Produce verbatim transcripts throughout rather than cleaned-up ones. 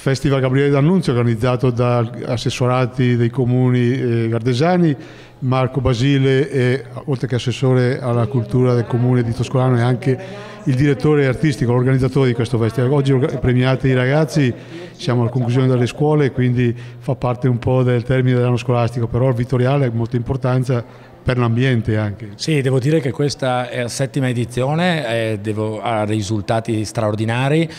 Festival Gabriele D'Annunzio, organizzato da assessorati dei comuni eh, gardesani. Marco Basile è, oltre che assessore alla cultura del comune di Toscolano, è anche il direttore artistico, l'organizzatore di questo festival. Oggi premiati i ragazzi, siamo alla conclusione delle scuole, quindi fa parte un po' del termine dell'anno scolastico, però il Vittoriale ha molta importanza per l'ambiente anche. Sì, devo dire che questa è la settima edizione, eh, devo, ha risultati straordinari.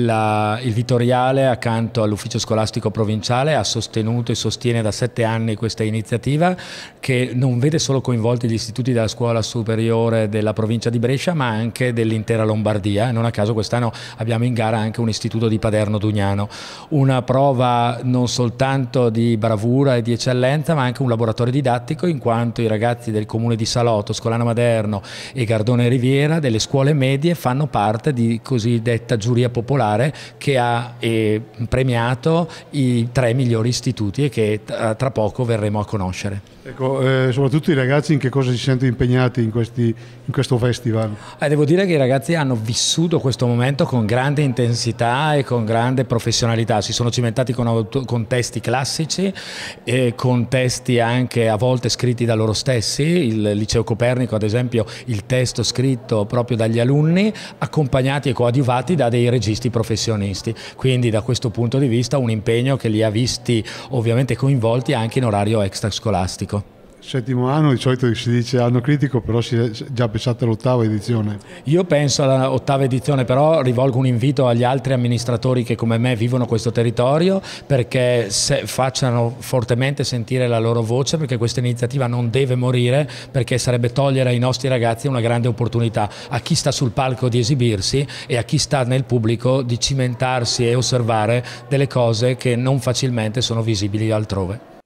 La, il Vittoriale, accanto all'ufficio scolastico provinciale, ha sostenuto e sostiene da sette anni questa iniziativa che non vede solo coinvolti gli istituti della scuola superiore della provincia di Brescia, ma anche dell'intera Lombardia. Non a caso quest'anno abbiamo in gara anche un istituto di Paderno Dugnano. Una prova non soltanto di bravura e di eccellenza, ma anche un laboratorio didattico, in quanto i ragazzi del comune di Salò, Toscolano Maderno e Gardone Riviera, delle scuole medie, fanno parte di cosiddetta giuria popolare che ha eh, premiato i tre migliori istituti e che tra poco verremo a conoscere. Ecco, eh, soprattutto i ragazzi in che cosa si sentono impegnati in, questi, in questo festival? Eh, devo dire che i ragazzi hanno vissuto questo momento con grande intensità e con grande professionalità, si sono cimentati con, con testi classici e con testi anche a volte scritti da loro stessi. Il Liceo Copernico, ad esempio, il testo scritto proprio dagli alunni, accompagnati e coadiuvati da dei registi professionisti. Quindi da questo punto di vista un impegno che li ha visti ovviamente coinvolti anche in orario extrascolastico. Settimo anno, di solito si dice anno critico, però si è già pensato all'ottava edizione. Io penso all'ottava edizione, però rivolgo un invito agli altri amministratori che come me vivono questo territorio perché se facciano fortemente sentire la loro voce, perché questa iniziativa non deve morire, perché sarebbe togliere ai nostri ragazzi una grande opportunità, a chi sta sul palco di esibirsi e a chi sta nel pubblico di cimentarsi e osservare delle cose che non facilmente sono visibili altrove.